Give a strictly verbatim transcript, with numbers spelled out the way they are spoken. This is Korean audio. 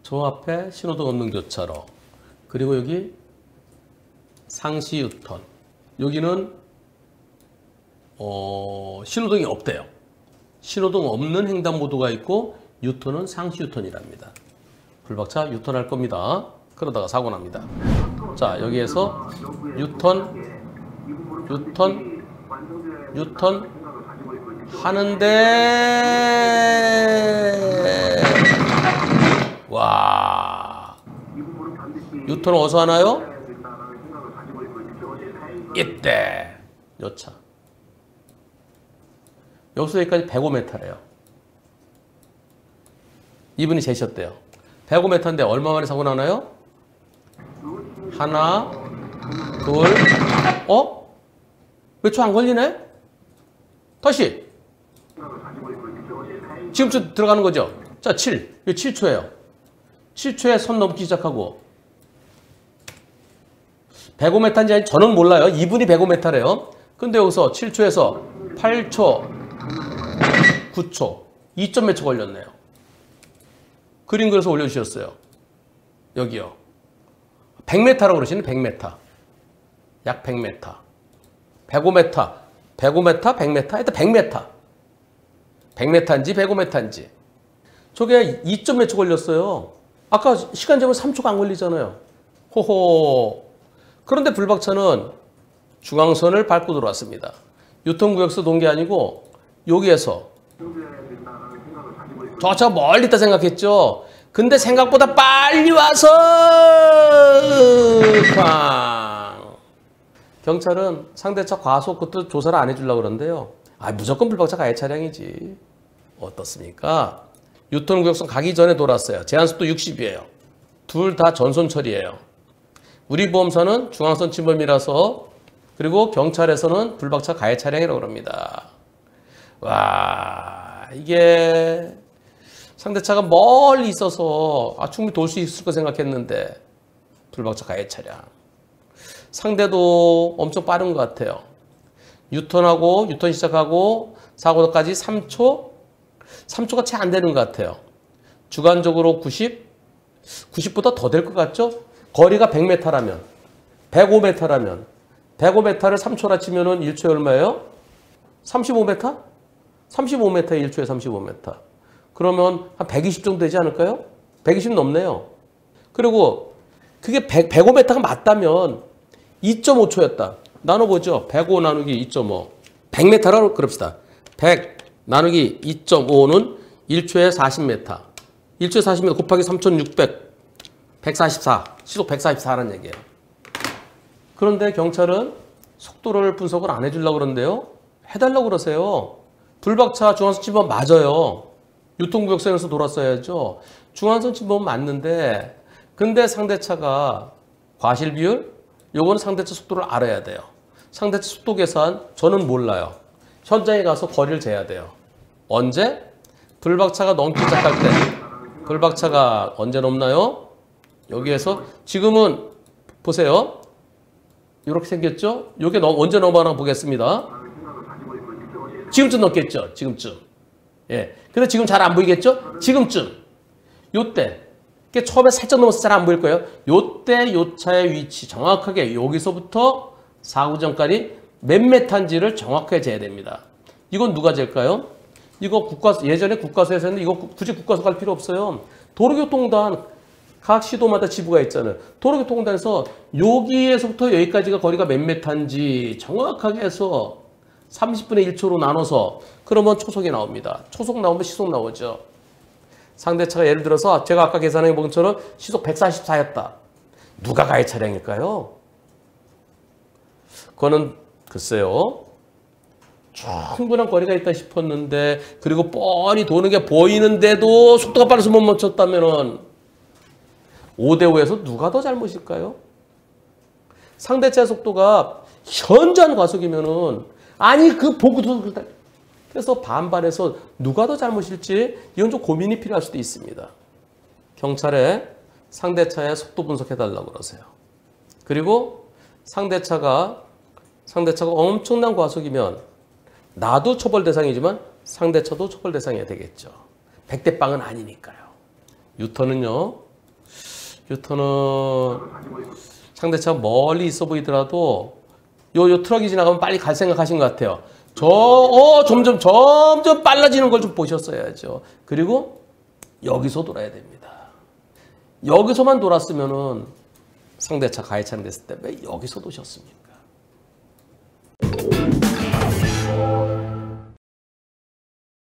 저 앞에 신호등 없는 교차로. 그리고 여기 상시 유턴. 여기는 어, 신호등이 없대요. 신호등 없는 횡단보도가 있고 유턴은 상시 유턴이랍니다. 불박차 유턴할 겁니다. 그러다가 사고 납니다. 자, 여기에서 유턴, 유턴, 유턴 하는데 와, 유턴 어디서 하나요? 이때 요 차. 여기서 여기까지 백오 미터래요. 이분이 재셨대요. 백오 미터인데 얼마 만에 사고 나나요? 하나, 둘, 어? 몇 초 안 걸리네? 다시. 지금쯤 들어가는 거죠? 자, 칠. 이거 칠 초예요. 칠 초에 선 넘기 시작하고. 백오 미터인지 아닌지 저는 몰라요. 이분이 백오 미터래요. 근데 여기서 칠 초에서 팔 초, 구 초, 이 점 몇 초 걸렸네요. 그림 그려서 올려주셨어요. 여기요. 백 미터라고 그러시네, 백 미터. 약 백 미터. 백오 미터. 백오 미터, 백 미터, 일단 백 미터. 백 미터인지 백오 미터인지. 저게 이 점 몇 초 걸렸어요. 아까 시간 재면 삼 초가 안 걸리잖아요. 호호. 그런데 불박차는 중앙선을 밟고 들어왔습니다. 유턴구역에서 돈 게 아니고 여기에서 저 차 멀리 있다 생각했죠. 근데 생각보다 빨리 와서 쾅. 경찰은 상대차 과속 그것도 조사를 안 해주려고 그러는데요. 아, 무조건 불박차 가해 차량이지. 어떻습니까? 유턴구역선 가기 전에 돌았어요. 제한속도 육십이에요. 둘 다 전손 처리예요. 우리 보험사는 중앙선 침범이라서, 그리고 경찰에서는 불박차 가해 차량이라고 합니다. 와, 이게 상대차가 멀리 있어서 아, 충분히 돌 수 있을 거 생각했는데 불박차 가해 차량. 상대도 엄청 빠른 것 같아요. 유턴하고 유턴 시작하고 사고까지 삼 초? 삼 초가 채 안 되는 것 같아요. 주관적으로 구십? 구십보다 더 될 것 같죠? 거리가 백 미터라면, 백오 미터라면, 백오 미터를 삼 초라 치면은 일 초에 얼마예요? 삼십오 미터? 삼십오 미터에 일 초에 삼십오 미터. 그러면 한 백이십 정도 되지 않을까요? 백이십 넘네요. 그리고 그게 백, 백오 미터가 맞다면 이 점 오 초였다. 나눠보죠. 백오 나누기 이 점 오. 백 미터라고 그럽시다. 백 나누기 이 점 오는 일 초에 사십 미터. 일 초에 사십 미터 곱하기 삼천육백. 백사십사. 시속 백사십사라는 얘기예요. 그런데 경찰은 속도를 분석을 안 해주려고 그러는데요. 해달라고 그러세요. 불박차 중앙선 침범 맞아요. 유통구역선에서 돌았어야죠. 중앙선 침범 맞는데, 근데 상대차가 과실 비율? 요거는 상대차 속도를 알아야 돼요. 상대차 속도 계산 저는 몰라요. 현장에 가서 거리를 재야 돼요. 언제? 불박차가 넘기 시작할 때. 불박차가 언제 넘나요? 여기에서 지금은 보세요. 이렇게 생겼죠? 이게 언제 넘어가나 보겠습니다. 지금쯤 넘겠죠? 지금쯤. 예. 근데 지금 잘 안 보이겠죠? 지금쯤. 요때. 이게 처음에 살짝 넘어서 잘 안 보일 거예요. 요때 요 차의 위치 정확하게 여기서부터 사고 전까지 몇 미터인지를 정확하게 재야 됩니다. 이건 누가 잴까요? 이거 국가, 예전에 국가서에서 했는데 이거 굳이 국가서 갈 필요 없어요. 도로교통단 각 시도마다 지부가 있잖아요. 도로교통단에서 여기에서부터 여기까지가 거리가 몇 미터인지 정확하게 해서 삼십분의 일 초로 나눠서 그러면 초속이 나옵니다. 초속 나오면 시속 나오죠. 상대차가 예를 들어서 제가 아까 계산해 본 것처럼 시속 백사십사였다. 누가 가해 차량일까요? 그거는 글쎄요. 충분한 거리가 있다 싶었는데, 그리고 뻔히 도는 게 보이는데도 속도가 빨라서 못 멈췄다면은 오 대 오에서 누가 더 잘못일까요? 상대차 속도가 현저한 과속이면은, 아니 그 보고도 그렇다. 그래서 반반해서 누가 더 잘못일지 이건 좀 고민이 필요할 수도 있습니다. 경찰에 상대차의 속도 분석해달라고 그러세요. 그리고 상대차가 상대차가 엄청난 과속이면 나도 처벌 대상이지만 상대차도 처벌 대상이 되겠죠. 백 대 빵은 아니니까요. 유턴은요, 유턴은 상대차가 멀리 있어 보이더라도 요, 요 트럭이 지나가면 빨리 갈 생각하신 것 같아요. 저, 어, 점점, 점점 빨라지는 걸 좀 보셨어야죠. 그리고 여기서 돌아야 됩니다. 여기서만 돌았으면은 상대차 가해찬 됐을 때 왜 여기서 도셨습니까?